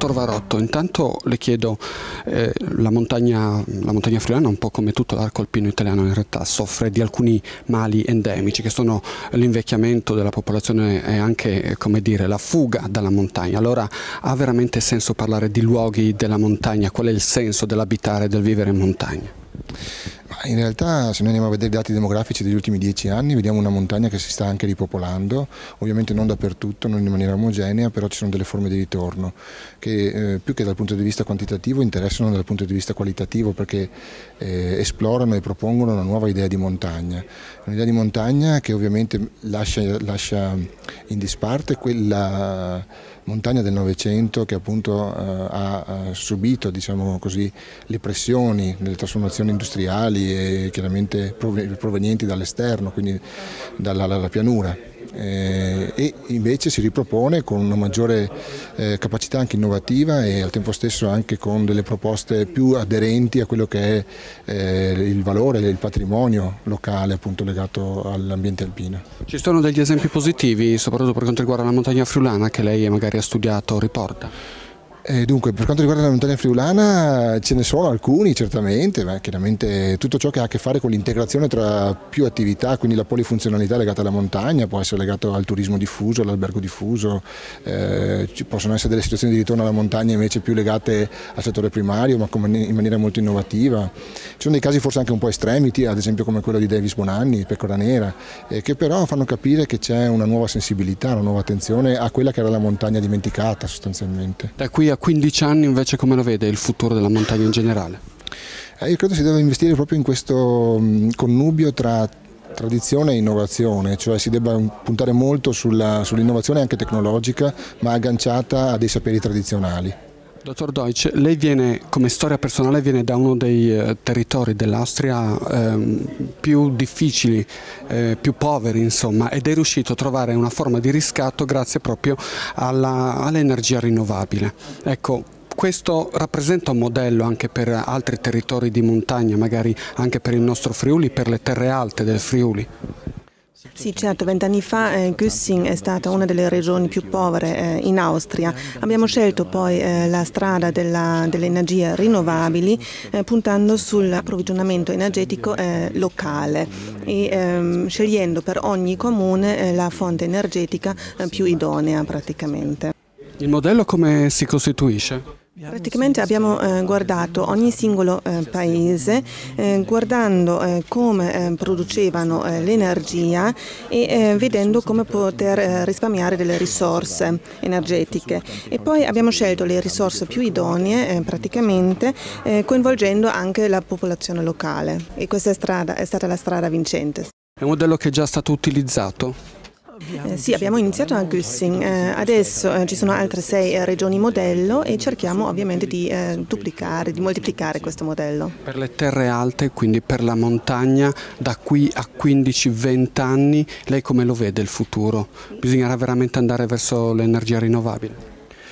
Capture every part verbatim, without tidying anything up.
Dottor Varotto, intanto le chiedo, eh, la montagna, la montagna friulana, un po' come tutto l'arco alpino italiano, in realtà soffre di alcuni mali endemici che sono l'invecchiamento della popolazione e anche, come dire, la fuga dalla montagna. Allora ha veramente senso parlare di luoghi della montagna? Qual è il senso dell'abitare e del vivere in montagna? In realtà, se noi andiamo a vedere i dati demografici degli ultimi dieci anni, vediamo una montagna che si sta anche ripopolando, ovviamente non dappertutto, non in maniera omogenea, però ci sono delle forme di ritorno che eh, più che dal punto di vista quantitativo interessano dal punto di vista qualitativo, perché eh, esplorano e propongono una nuova idea di montagna, un'idea di montagna che ovviamente lascia, lascia in disparte quella montagna del Novecento che appunto eh, ha, ha subito, diciamo così, le pressioni delle trasformazioni industriali e chiaramente provenienti dall'esterno, quindi dalla, dalla pianura. Eh, e invece si ripropone con una maggiore eh, capacità anche innovativa e al tempo stesso anche con delle proposte più aderenti a quello che è eh, il valore, il patrimonio locale appunto legato all'ambiente alpino. Ci sono degli esempi positivi, soprattutto per quanto riguarda la montagna friulana, che lei magari ha studiato o riporta? Eh, dunque, per quanto riguarda la montagna friulana ce ne sono alcuni certamente, ma chiaramente tutto ciò che ha a che fare con l'integrazione tra più attività, quindi la polifunzionalità legata alla montagna, può essere legato al turismo diffuso, all'albergo diffuso, eh, ci possono essere delle situazioni di ritorno alla montagna invece più legate al settore primario, ma in maniera molto innovativa. Ci sono dei casi forse anche un po' estremi, ad esempio come quello di Davis Bonanni, Pecora Nera, eh, che però fanno capire che c'è una nuova sensibilità, una nuova attenzione a quella che era la montagna dimenticata sostanzialmente. Da qui a quindici anni invece come lo vede il futuro della montagna in generale? Eh, io credo si deve investire proprio in questo mh, connubio tra tradizione e innovazione, cioè si debba puntare molto sull'innovazione anche tecnologica, ma agganciata a dei saperi tradizionali. Dottor Deutsch, lei viene, come storia personale, viene da uno dei eh, territori dell'Austria eh, più difficili, eh, più poveri insomma, ed è riuscito a trovare una forma di riscatto grazie proprio all'energia rinnovabile. Ecco, questo rappresenta un modello anche per altri territori di montagna, magari anche per il nostro Friuli, per le terre alte del Friuli? Sì, certo, vent'anni fa eh, Güssing è stata una delle regioni più povere eh, in Austria. Abbiamo scelto poi eh, la strada della, delle energie rinnovabili eh, puntando sull'approvvigionamento energetico eh, locale e ehm, scegliendo per ogni comune eh, la fonte energetica eh, più idonea praticamente. Il modello come si costituisce? Praticamente abbiamo eh, guardato ogni singolo eh, paese, eh, guardando eh, come eh, producevano eh, l'energia e eh, vedendo come poter eh, risparmiare delle risorse energetiche. E poi abbiamo scelto le risorse più idonee, eh, praticamente eh, coinvolgendo anche la popolazione locale. E questa strada è stata la strada vincente. È un modello che è già stato utilizzato? Eh, sì, abbiamo iniziato a Güssing, eh, adesso eh, ci sono altre sei eh, regioni modello e cerchiamo ovviamente di eh, duplicare, di moltiplicare questo modello. Per le terre alte, quindi per la montagna, da qui a quindici venti anni, lei come lo vede il futuro? Bisognerà veramente andare verso l'energia rinnovabile?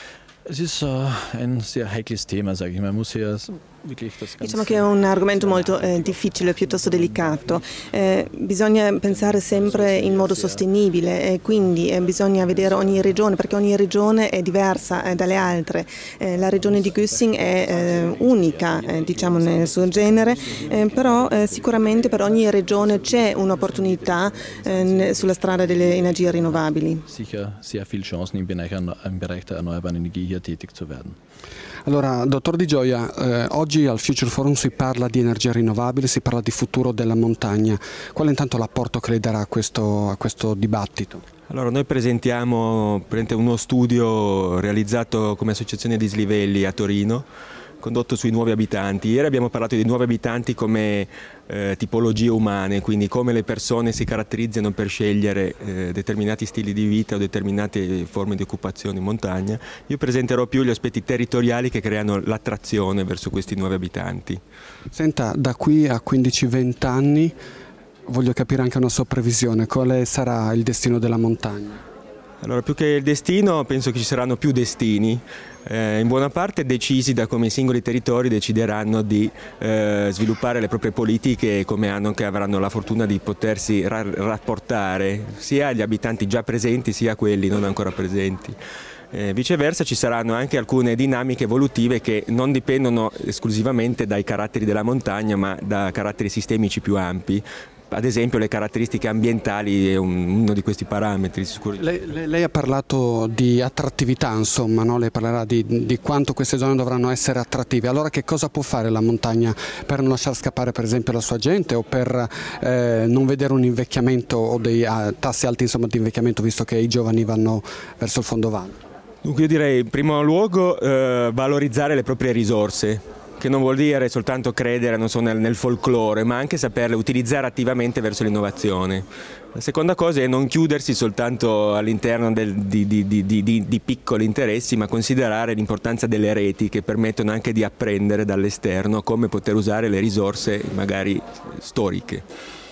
Es ist ein sehr heikles Thema, sage ich. Man muss hier wirklich das Diciamo che è un argomento molto eh, difficile, piuttosto delicato. Eh, bisogna pensare sempre in modo sostenibile e quindi eh, bisogna vedere ogni regione, perché ogni regione è diversa eh, dalle altre. Eh, la regione di Güssing è eh, unica, eh, diciamo, nel suo genere, eh, però eh, sicuramente per ogni regione c'è un'opportunità eh, sulla strada delle energie rinnovabili. Sicher sehr viele Chancen im Bereich, im Bereich der erneuerbaren Energie hier tätig zu werden. Allora, dottor Di Gioia, eh, oggi al Future Forum si parla di energia rinnovabile, si parla di futuro della montagna. Qual è intanto l'apporto che lei darà a questo, a questo dibattito? Allora, noi presentiamo uno studio realizzato come associazione dislivelli a Torino, condotto sui nuovi abitanti. Ieri abbiamo parlato di nuovi abitanti come eh, tipologie umane, quindi come le persone si caratterizzano per scegliere eh, determinati stili di vita o determinate forme di occupazione in montagna. Io presenterò più gli aspetti territoriali che creano l'attrazione verso questi nuovi abitanti. Senta, da qui a quindici venti anni voglio capire anche una sua previsione. Quale sarà il destino della montagna? Allora, più che il destino, penso che ci saranno più destini, eh, in buona parte decisi da come i singoli territori decideranno di eh, sviluppare le proprie politiche e come hanno, che avranno la fortuna di potersi ra rapportare sia agli abitanti già presenti sia a quelli non ancora presenti. Eh, viceversa ci saranno anche alcune dinamiche evolutive che non dipendono esclusivamente dai caratteri della montagna, ma da caratteri sistemici più ampi. Ad esempio le caratteristiche ambientali è un, uno di questi parametri. Sicur- lei, lei, lei ha parlato di attrattività, insomma, no? Lei parlerà di, di quanto queste zone dovranno essere attrattive. Allora che cosa può fare la montagna per non lasciar scappare per esempio la sua gente o per eh, non vedere un invecchiamento o dei ah, tassi alti insomma, di invecchiamento, visto che i giovani vanno verso il fondovalle? Dunque io direi in primo luogo eh, valorizzare le proprie risorse, che non vuol dire soltanto credere non so, nel, nel folklore, ma anche saperle utilizzare attivamente verso l'innovazione. La seconda cosa è non chiudersi soltanto all'interno di, di, di, di, di piccoli interessi, ma considerare l'importanza delle reti che permettono anche di apprendere dall'esterno come poter usare le risorse magari storiche.